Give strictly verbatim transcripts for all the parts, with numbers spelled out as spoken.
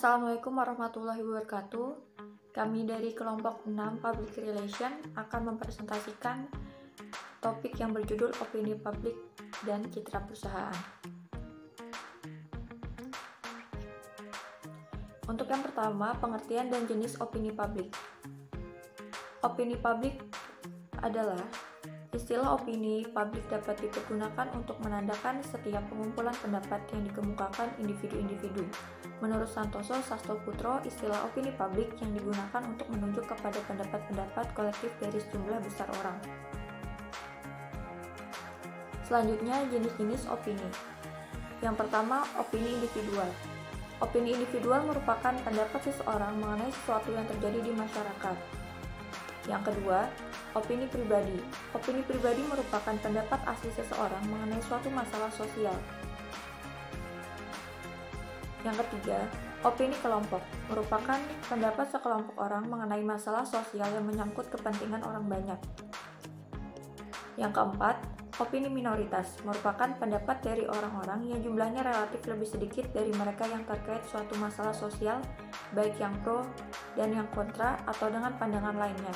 Assalamualaikum warahmatullahi wabarakatuh. Kami dari kelompok enam Public Relation akan mempresentasikan topik yang berjudul opini publik dan citra perusahaan. Untuk yang pertama, pengertian dan jenis opini publik. Opini publik adalah istilah opini publik dapat dipergunakan untuk menandakan setiap pengumpulan pendapat yang dikemukakan individu-individu. Menurut Santoso Sastoputro, istilah opini publik yang digunakan untuk menunjuk kepada pendapat-pendapat kolektif dari sejumlah besar orang. Selanjutnya, jenis-jenis opini. Yang pertama, opini individual. Opini individual merupakan pendapat seseorang mengenai sesuatu yang terjadi di masyarakat. Yang kedua, opini pribadi. Opini pribadi merupakan pendapat asli seseorang mengenai suatu masalah sosial. Yang ketiga, opini kelompok merupakan pendapat sekelompok orang mengenai masalah sosial yang menyangkut kepentingan orang banyak. Yang keempat, opini minoritas merupakan pendapat dari orang-orang yang jumlahnya relatif lebih sedikit dari mereka yang terkait suatu masalah sosial, baik yang pro dan yang kontra atau dengan pandangan lainnya.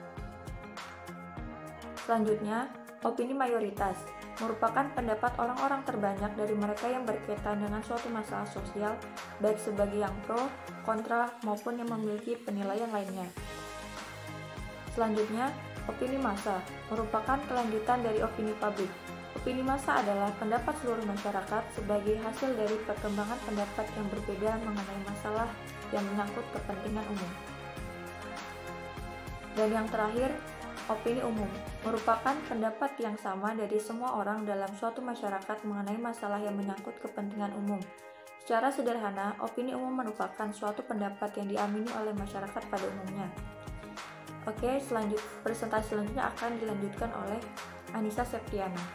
Selanjutnya, opini mayoritas merupakan pendapat orang-orang terbanyak dari mereka yang berkaitan dengan suatu masalah sosial, baik sebagai yang pro, kontra, maupun yang memiliki penilaian lainnya. Selanjutnya, opini massa merupakan kelanjutan dari opini publik. Opini massa adalah pendapat seluruh masyarakat sebagai hasil dari perkembangan pendapat yang berbeda mengenai masalah yang menyangkut kepentingan umum. Dan yang terakhir, opini umum merupakan pendapat yang sama dari semua orang dalam suatu masyarakat mengenai masalah yang menyangkut kepentingan umum. Secara sederhana, opini umum merupakan suatu pendapat yang diamini oleh masyarakat pada umumnya. Oke, selanjut presentasi selanjutnya akan dilanjutkan oleh Anissa Septiana.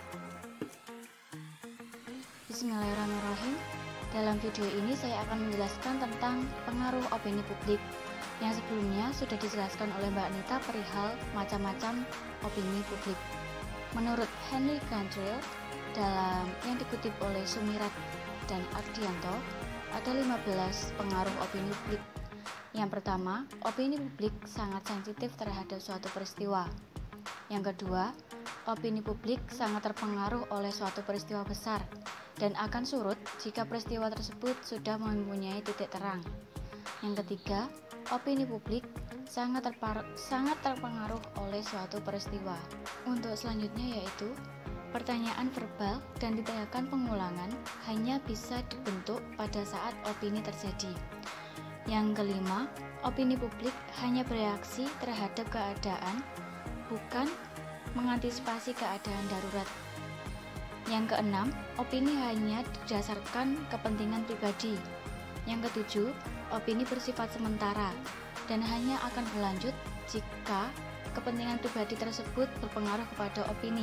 Bismillahirrahmanirrahim. Dalam video ini saya akan menjelaskan tentang pengaruh opini publik yang sebelumnya sudah dijelaskan oleh Mbak Anita perihal macam-macam opini publik. Menurut Henry Cantrell, dalam yang dikutip oleh Sumirat dan Ardianto, ada lima belas pengaruh opini publik. Yang pertama, opini publik sangat sensitif terhadap suatu peristiwa. Yang kedua, opini publik sangat terpengaruh oleh suatu peristiwa besar dan akan surut jika peristiwa tersebut sudah mempunyai titik terang. Yang ketiga, opini publik sangat, terpar- sangat terpengaruh oleh suatu peristiwa. Untuk selanjutnya yaitu pertanyaan verbal dan ditanyakan pengulangan hanya bisa dibentuk pada saat opini terjadi. Yang kelima, opini publik hanya bereaksi terhadap keadaan, bukan mengantisipasi keadaan darurat. Yang keenam, opini hanya didasarkan kepentingan pribadi. Yang ketujuh, opini bersifat sementara dan hanya akan berlanjut jika kepentingan pribadi tersebut berpengaruh kepada opini.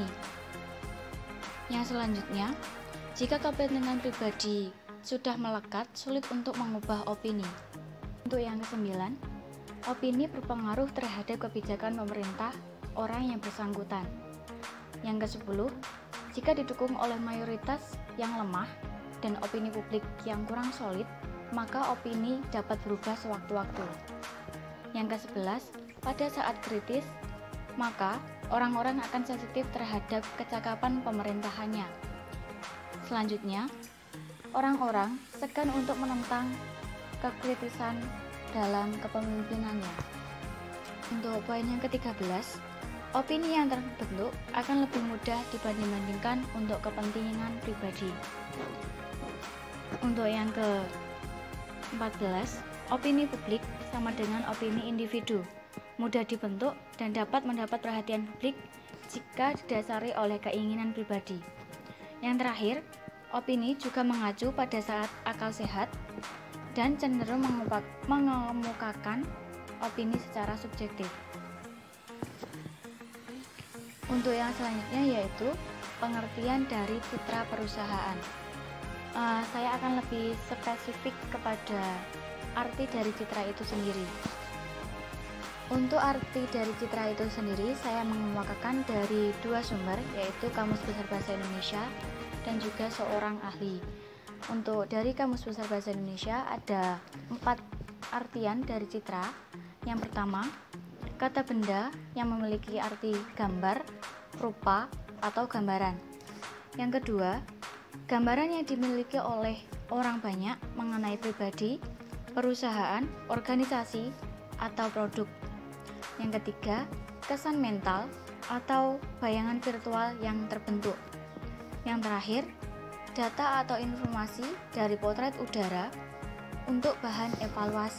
Yang selanjutnya, jika kepentingan pribadi sudah melekat, sulit untuk mengubah opini. Untuk yang kesembilan, opini berpengaruh terhadap kebijakan pemerintah orang yang bersangkutan. Yang kesepuluh, jika didukung oleh mayoritas yang lemah dan opini publik yang kurang solid, maka opini dapat berubah sewaktu-waktu. Yang kesebelas, pada saat kritis, maka orang-orang akan sensitif terhadap kecakapan pemerintahannya. Selanjutnya, orang-orang segan untuk menentang kekritisan dalam kepemimpinannya. Untuk poin yang ketiga belas, opini yang terbentuk akan lebih mudah dibanding-bandingkan untuk kepentingan pribadi. Untuk yang ke empat belas, opini publik sama dengan opini individu, mudah dibentuk dan dapat mendapat perhatian publik jika didasari oleh keinginan pribadi. Yang terakhir, opini juga mengacu pada saat akal sehat dan cenderung mengemukakan opini secara subjektif. Untuk yang selanjutnya yaitu pengertian dari citra perusahaan. Uh, saya akan lebih spesifik kepada arti dari citra itu sendiri. Untuk arti dari citra itu sendiri, saya mengemukakan dari dua sumber, yaitu Kamus Besar Bahasa Indonesia dan juga seorang ahli. Untuk dari Kamus Besar Bahasa Indonesia ada empat artian dari citra. Yang pertama, kata benda yang memiliki arti gambar, rupa, atau gambaran. Yang kedua, gambaran yang dimiliki oleh orang banyak mengenai pribadi, perusahaan, organisasi, atau produk. Yang ketiga, kesan mental atau bayangan virtual yang terbentuk. Yang terakhir, data atau informasi dari potret udara untuk bahan evaluasi.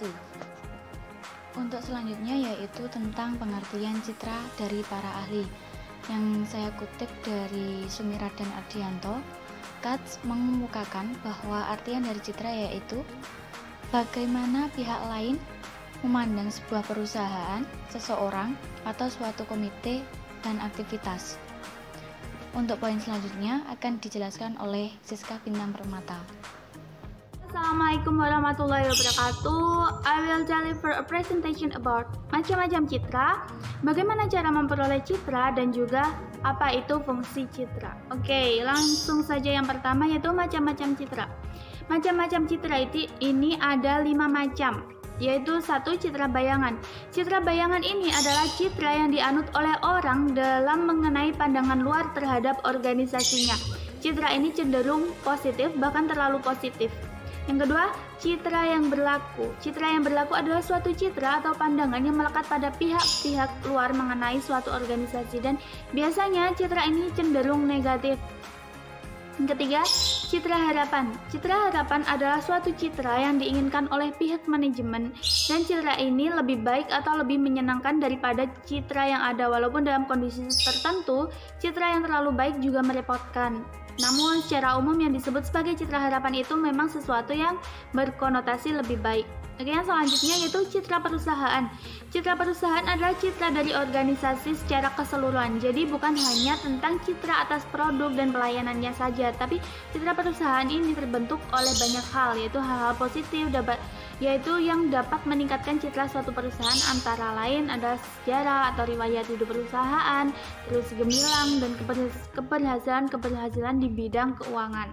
Untuk selanjutnya yaitu tentang pengertian citra dari para ahli, yang saya kutip dari Sumirat dan Ardianto. Katz mengemukakan bahwa artian dari citra yaitu bagaimana pihak lain memandang sebuah perusahaan, seseorang, atau suatu komite dan aktivitas. Untuk poin selanjutnya akan dijelaskan oleh Siska Bintang Permata. Assalamualaikum warahmatullahi wabarakatuh. I will deliver a presentation about macam-macam citra, bagaimana cara memperoleh citra, dan juga apa itu fungsi citra. Oke, langsung saja yang pertama yaitu macam-macam citra. Macam-macam citra itu ini ada lima macam, yaitu satu, citra bayangan. Citra bayangan ini adalah citra yang dianut oleh orang dalam mengenai pandangan luar terhadap organisasinya. Citra ini cenderung positif, bahkan terlalu positif. Yang kedua, citra yang berlaku. Citra yang berlaku adalah suatu citra atau pandangan yang melekat pada pihak-pihak luar mengenai suatu organisasi, dan biasanya citra ini cenderung negatif. Yang ketiga, citra harapan. Citra harapan adalah suatu citra yang diinginkan oleh pihak manajemen, dan citra ini lebih baik atau lebih menyenangkan daripada citra yang ada, walaupun dalam kondisi tertentu, citra yang terlalu baik juga merepotkan. Namun secara umum yang disebut sebagai citra harapan itu memang sesuatu yang berkonotasi lebih baik. Oke, yang selanjutnya yaitu citra perusahaan. Citra perusahaan adalah citra dari organisasi secara keseluruhan. Jadi bukan hanya tentang citra atas produk dan pelayanannya saja, tapi citra perusahaan ini terbentuk oleh banyak hal, yaitu hal-hal positif dapat yaitu yang dapat meningkatkan citra suatu perusahaan, antara lain adalah sejarah atau riwayat hidup perusahaan, terus gemilang, dan keberhasilan-keberhasilan di bidang keuangan.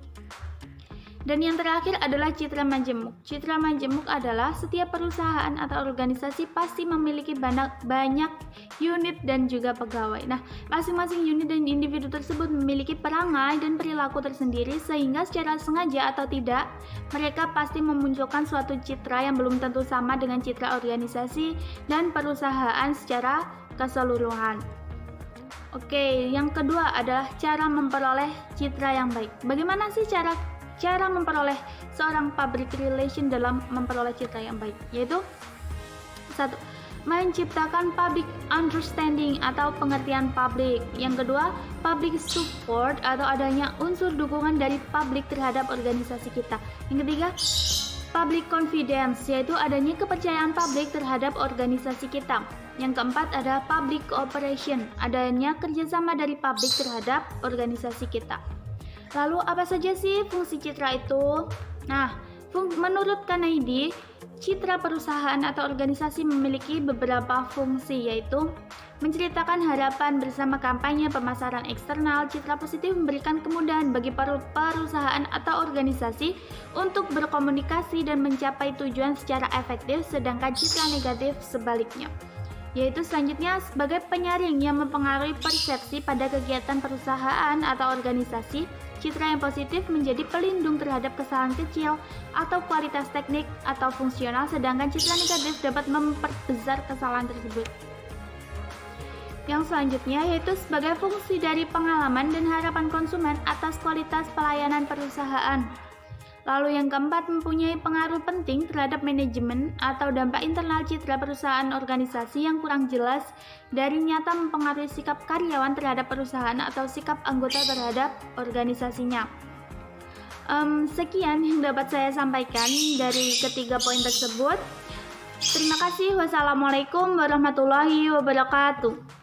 Dan yang terakhir adalah citra majemuk. Citra majemuk adalah setiap perusahaan atau organisasi pasti memiliki banyak, banyak unit dan juga pegawai. Nah, masing-masing unit dan individu tersebut memiliki perangai dan perilaku tersendiri, sehingga secara sengaja atau tidak, mereka pasti memunculkan suatu citra yang belum tentu sama dengan citra organisasi dan perusahaan secara keseluruhan. Oke, yang kedua adalah cara memperoleh citra yang baik. Bagaimana sih cara Cara memperoleh seorang public relation dalam memperoleh citra yang baik? Yaitu satu, menciptakan public understanding atau pengertian publik. Yang kedua, public support atau adanya unsur dukungan dari publik terhadap organisasi kita. Yang ketiga, public confidence, yaitu adanya kepercayaan publik terhadap organisasi kita. Yang keempat adalah public cooperation, adanya kerjasama dari publik terhadap organisasi kita. Lalu apa saja sih fungsi citra itu? Nah, menurut Kanaidi, citra perusahaan atau organisasi memiliki beberapa fungsi, yaitu menceritakan harapan bersama kampanye pemasaran eksternal. Citra positif memberikan kemudahan bagi perusahaan atau organisasi untuk berkomunikasi dan mencapai tujuan secara efektif, sedangkan citra negatif sebaliknya, yaitu selanjutnya sebagai penyaring yang mempengaruhi persepsi pada kegiatan perusahaan atau organisasi. Citra yang positif menjadi pelindung terhadap kesalahan kecil atau kualitas teknik atau fungsional, sedangkan citra negatif dapat memperbesar kesalahan tersebut. Yang selanjutnya yaitu sebagai fungsi dari pengalaman dan harapan konsumen atas kualitas pelayanan perusahaan. Lalu yang keempat, mempunyai pengaruh penting terhadap manajemen atau dampak internal citra perusahaan organisasi yang kurang jelas dari nyata mempengaruhi sikap karyawan terhadap perusahaan atau sikap anggota terhadap organisasinya. Um, sekian yang dapat saya sampaikan dari ketiga poin tersebut. Terima kasih. Wassalamualaikum warahmatullahi wabarakatuh.